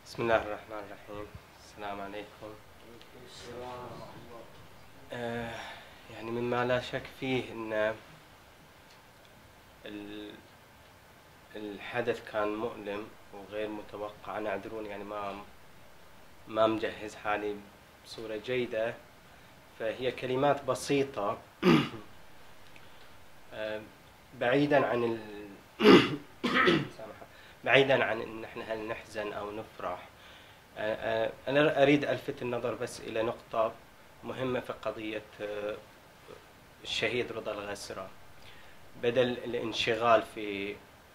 بسم الله الرحمن الرحيم. السلام عليكم. يعني مما لا شك فيه أن الحدث كان مؤلم وغير متوقع. أنا اعذروني يعني ما مجهز حالي بصورة جيدة، فهي كلمات بسيطة بعيدا عن بعيدا عن ان احنا هل نحزن او نفرح. انا اريد الفت النظر بس الى نقطة مهمة في قضية الشهيد رضا الغسرة، بدل الانشغال في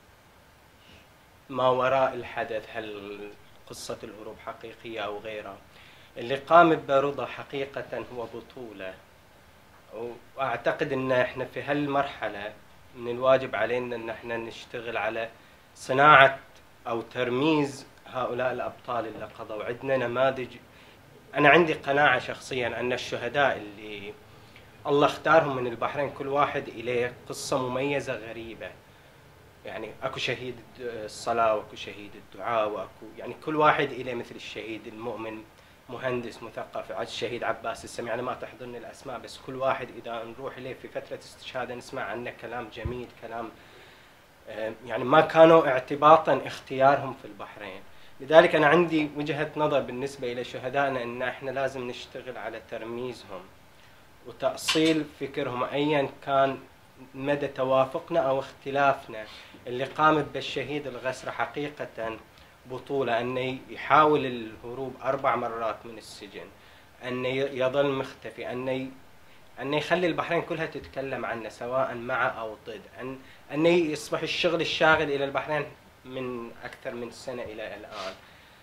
ما وراء الحدث، هل قصة الهروب حقيقية او غيرها. اللي قام برضا حقيقة هو بطولة، واعتقد ان احنا في هالمرحلة من الواجب علينا ان احنا نشتغل على صناعة او ترميز هؤلاء الابطال اللي قضوا. عندنا نماذج. انا عندي قناعة شخصيا ان الشهداء اللي الله اختارهم من البحرين كل واحد اليه قصة مميزة غريبة. يعني اكو شهيد الصلاة واكو شهيد الدعاء واكو يعني كل واحد اليه مثل الشهيد المؤمن مهندس مثقف، الشهيد عباس السمي. أنا ما تحضرني الأسماء، بس كل واحد إذا نروح إليه في فترة استشهاده نسمع عنه كلام جميل، كلام يعني ما كانوا اعتباطا اختيارهم في البحرين. لذلك أنا عندي وجهة نظر بالنسبة إلى شهدائنا أن إحنا لازم نشتغل على ترميزهم وتأصيل فكرهم أيا كان مدى توافقنا أو اختلافنا. اللي قام بالشهيد الغسرة حقيقة بطولة، أنه يحاول الهروب 4 مرات من السجن، أنه يظل مختفي، أنه يخلي البحرين كلها تتكلم عنه سواء مع أو ضد، أنه يصبح الشغل الشاغل إلى البحرين من أكثر من سنة إلى الآن.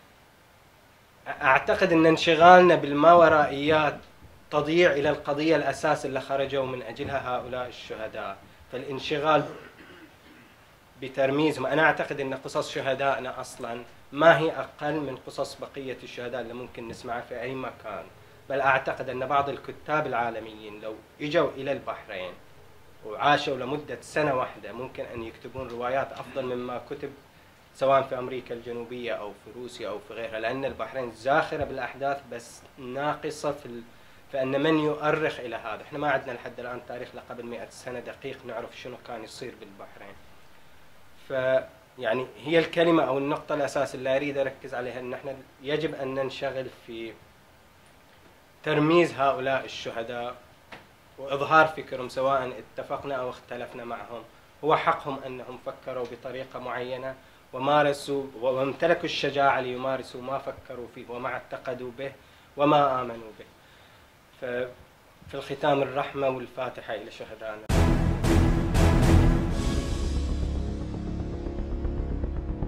أعتقد أن انشغالنا بالماورائيات تضيع إلى القضية الأساس اللي خرجوا من أجلها هؤلاء الشهداء. فالانشغال بترميزهم، أنا أعتقد أن قصص شهدائنا أصلاً ما هي أقل من قصص بقية الشهداء اللي ممكن نسمعها في أي مكان. بل أعتقد أن بعض الكتاب العالميين لو إجوا إلى البحرين وعاشوا لمدة سنة واحدة ممكن أن يكتبون روايات أفضل مما كتب سواء في أمريكا الجنوبية أو في روسيا أو في غيرها، لأن البحرين زاخرة بالأحداث بس ناقصة فأن من يؤرخ إلى هذا. إحنا ما عندنا لحد الآن تاريخ لقبل 100 سنة دقيق نعرف شنو كان يصير بالبحرين. يعني هي الكلمة أو النقطة الأساس اللي أريد أركز عليها أن احنا يجب أن ننشغل في ترميز هؤلاء الشهداء وإظهار فكرهم سواء اتفقنا أو اختلفنا معهم. هو حقهم أنهم فكروا بطريقة معينة ومارسوا وامتلكوا الشجاعة ليمارسوا ما فكروا فيه وما اعتقدوا به وما آمنوا به. ففي الختام الرحمة والفاتحة إلى شهدائنا.